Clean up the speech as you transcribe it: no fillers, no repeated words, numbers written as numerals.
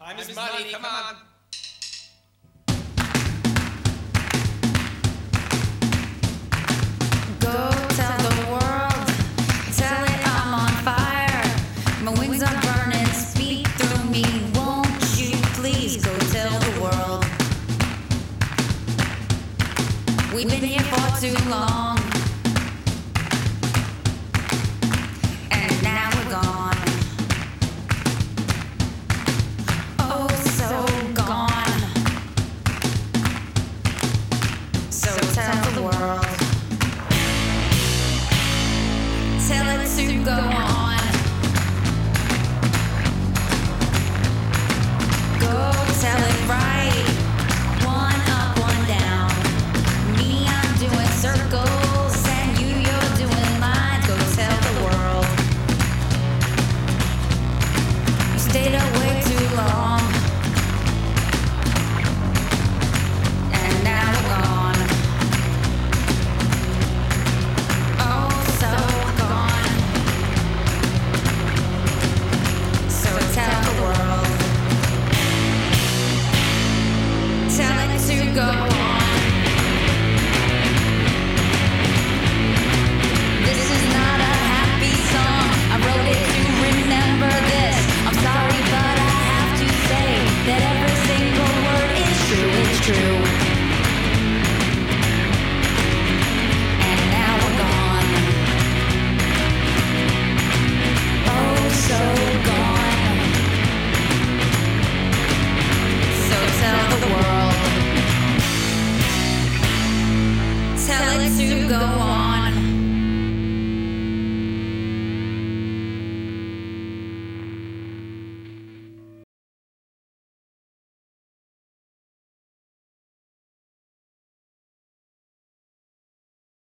Hi, Miss Money, come on. Go tell the world, tell it I'm on fire. My wings are burning, speak through me. Won't you please go tell the world? We've been here for too long.